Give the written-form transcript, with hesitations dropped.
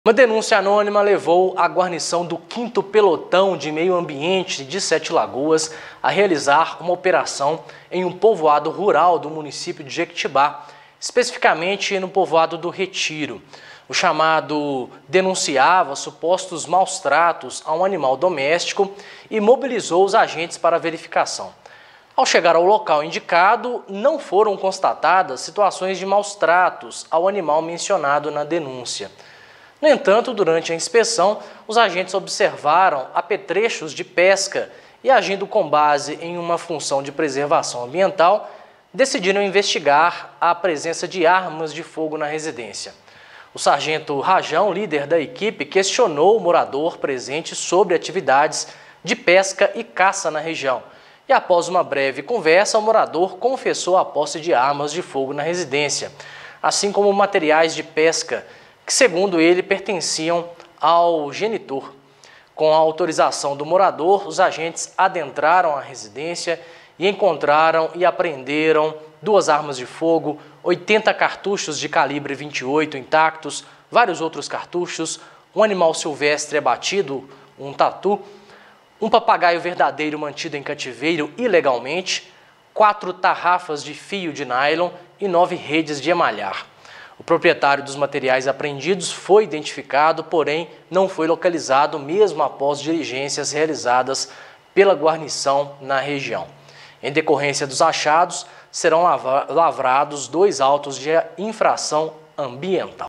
Uma denúncia anônima levou a guarnição do 5º Pelotão de Meio Ambiente de Sete Lagoas a realizar uma operação em um povoado rural do município de Jequitibá, especificamente no povoado do Retiro. O chamado denunciava supostos maus-tratos a um animal doméstico e mobilizou os agentes para a verificação. Ao chegar ao local indicado, não foram constatadas situações de maus-tratos ao animal mencionado na denúncia. No entanto, durante a inspeção, os agentes observaram apetrechos de pesca e, agindo com base em uma função de preservação ambiental, decidiram investigar a presença de armas de fogo na residência. O sargento Rajão, líder da equipe, questionou o morador presente sobre atividades de pesca e caça na região. E após uma breve conversa, o morador confessou a posse de armas de fogo na residência, assim como materiais de pesca, que, segundo ele, pertenciam ao genitor. Com a autorização do morador, os agentes adentraram a residência e encontraram e apreenderam 2 armas de fogo, 80 cartuchos de calibre 28 intactos, vários outros cartuchos, um animal silvestre abatido, um tatu, um papagaio verdadeiro mantido em cativeiro ilegalmente, 4 tarrafas de fio de nylon e 9 redes de emalhar. O proprietário dos materiais apreendidos foi identificado, porém não foi localizado mesmo após diligências realizadas pela guarnição na região. Em decorrência dos achados, serão lavrados 2 autos de infração ambiental.